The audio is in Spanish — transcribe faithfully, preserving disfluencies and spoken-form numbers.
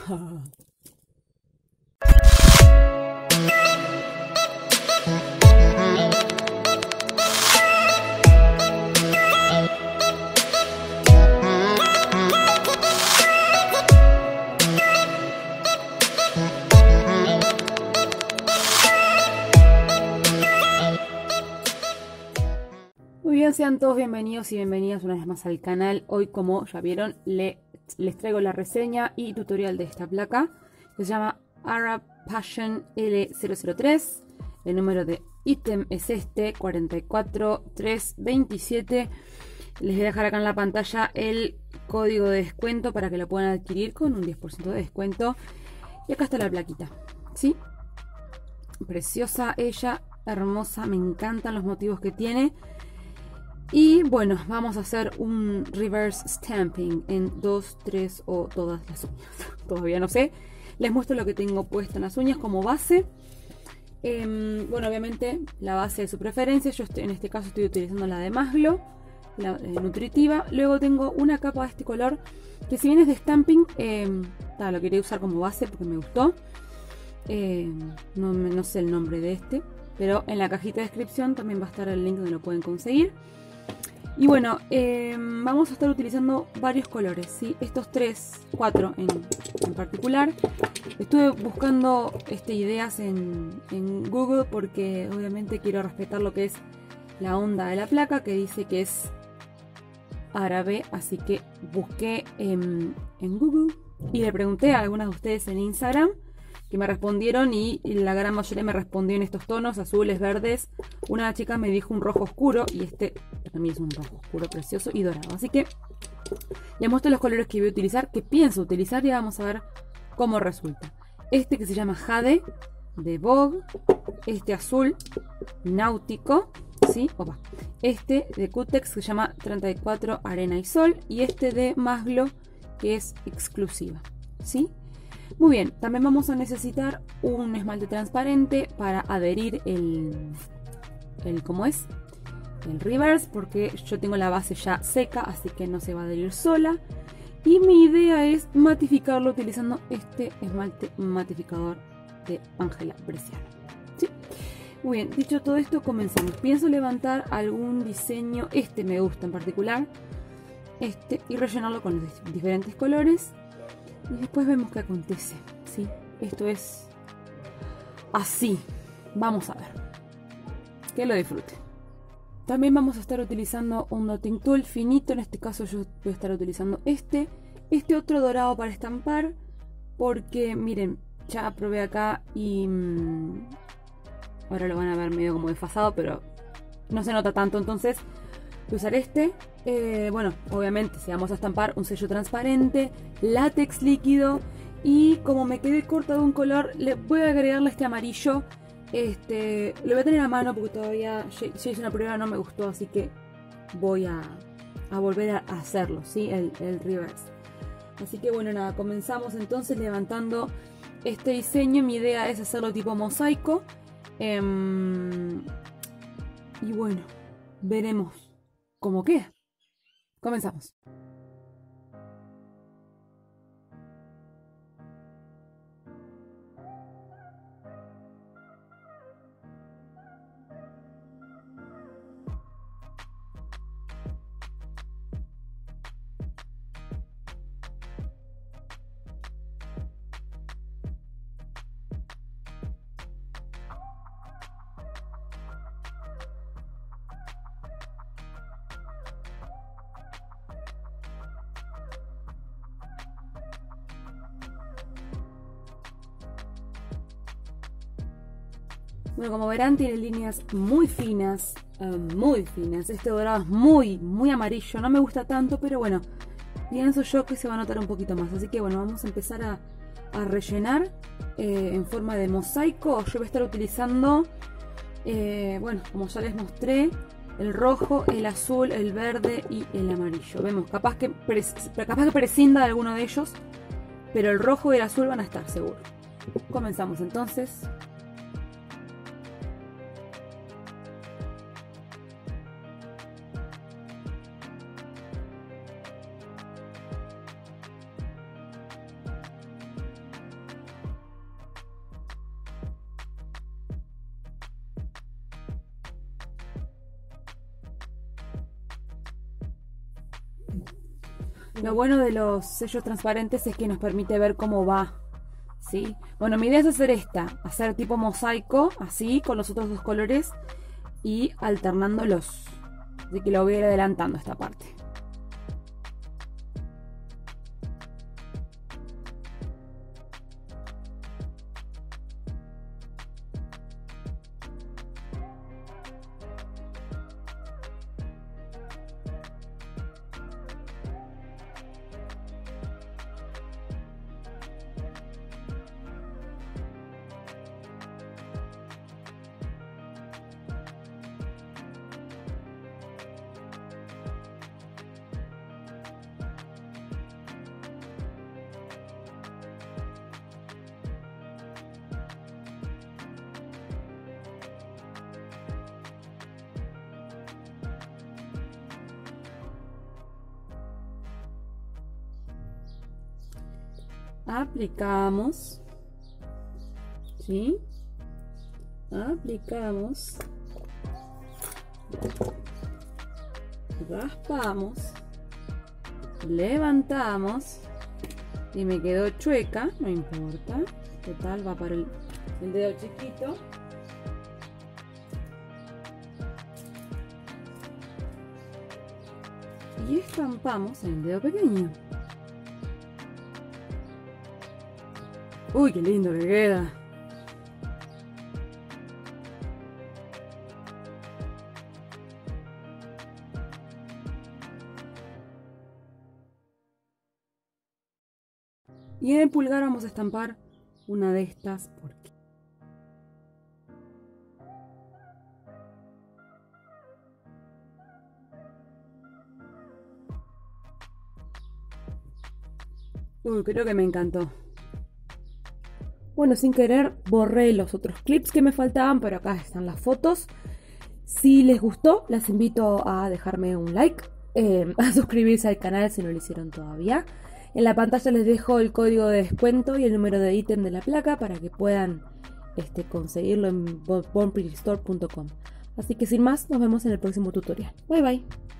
Muy bien, sean todos bienvenidos y bienvenidas una vez más al canal. Hoy, como ya vieron, le, les traigo la reseña y tutorial de esta placa que se llama Arab Passion L cero cero tres. El número de ítem es este, cuatro cuatro tres dos siete. Les voy a dejar acá en la pantalla el código de descuento para que lo puedan adquirir con un diez por ciento de descuento. Y acá está la plaquita, ¿sí? Preciosa ella, hermosa, me encantan los motivos que tiene. Y bueno, vamos a hacer un reverse stamping en dos, tres o todas las uñas. Todavía no sé. Les muestro lo que tengo puesto en las uñas como base. Eh, bueno, obviamente la base de su preferencia. Yo estoy, en este caso estoy utilizando la de Masglo, la eh, nutritiva. Luego tengo una capa de este color que, si bien es de stamping, eh, ta, lo quería usar como base porque me gustó. Eh, no, no sé el nombre de este, pero en la cajita de descripción también va a estar el link donde lo pueden conseguir. Y bueno, eh, vamos a estar utilizando varios colores, ¿sí? Estos tres, cuatro en, en particular. Estuve buscando este, ideas en, en Google porque obviamente quiero respetar lo que es la onda de la placa, que dice que es árabe. Así que busqué en, en Google y le pregunté a algunas de ustedes en Instagram, que me respondieron, y la gran mayoría me respondió en estos tonos, azules, verdes. Una chica me dijo un rojo oscuro, y este también es un rojo oscuro precioso y dorado. Así que les muestro los colores que voy a utilizar, que pienso utilizar, y vamos a ver cómo resulta. Este que se llama Jade, de Vogue. Este azul náutico, ¿sí? Opa. Este de Cutex, que se llama treinta y cuatro Arena y Sol. Y este de Masglo, que es exclusiva, ¿sí? Muy bien, también vamos a necesitar un esmalte transparente para adherir el, el ¿cómo es? El reverse, porque yo tengo la base ya seca, así que no se va a adherir sola. Y mi idea es matificarlo utilizando este esmalte matificador de Ángela Bresciano, ¿sí? Muy bien, dicho todo esto, comenzamos. Pienso levantar algún diseño, este me gusta en particular, este, y rellenarlo con los diferentes colores. Y después vemos qué acontece, ¿sí? Esto es así. Vamos a ver. Que lo disfruten. También vamos a estar utilizando un dotting tool finito. En este caso yo voy a estar utilizando este. Este otro dorado para estampar. Porque, miren, ya probé acá y... Mmm, ahora lo van a ver medio como desfasado, pero no se nota tanto. Entonces voy a usar este. Eh, bueno, obviamente si vamos a estampar, un sello transparente, látex líquido, y como me quedé corta de un color, le voy a agregarle este amarillo. Este, lo voy a tener a mano porque todavía ya, ya hice una prueba, no me gustó, así que voy a, a volver a hacerlo, ¿sí? El, el reverse. Así que bueno, nada, comenzamos entonces levantando este diseño. Mi idea es hacerlo tipo mosaico. Eh, y bueno, veremos cómo queda. Comenzamos. Bueno, como verán, tiene líneas muy finas, uh, muy finas. Este dorado es muy, muy amarillo. No me gusta tanto, pero bueno, pienso yo que se va a notar un poquito más. Así que bueno, vamos a empezar a, a rellenar eh, en forma de mosaico. Yo voy a estar utilizando, eh, bueno, como ya les mostré, el rojo, el azul, el verde y el amarillo. Vemos, capaz que, capaz que prescinda de alguno de ellos, pero el rojo y el azul van a estar seguro. Comenzamos entonces. Lo bueno de los sellos transparentes es que nos permite ver cómo va, ¿sí? Bueno, mi idea es hacer esta, hacer tipo mosaico, así, con los otros dos colores y alternándolos. Así que lo voy a ir adelantando esta parte. Aplicamos, ¿sí? Aplicamos, raspamos, levantamos y me quedó chueca, no importa, total va para el, el dedo chiquito. Y estampamos en el dedo pequeño. Uy, qué lindo que queda. Y en el pulgar vamos a estampar una de estas por aquí. Uy, creo que me encantó. Bueno, sin querer borré los otros clips que me faltaban, pero acá están las fotos. Si les gustó, les invito a dejarme un like, eh, a suscribirse al canal si no lo hicieron todavía. En la pantalla les dejo el código de descuento y el número de ítem de la placa para que puedan este, conseguirlo en born pretty store punto com. Así que sin más, nos vemos en el próximo tutorial. Bye bye.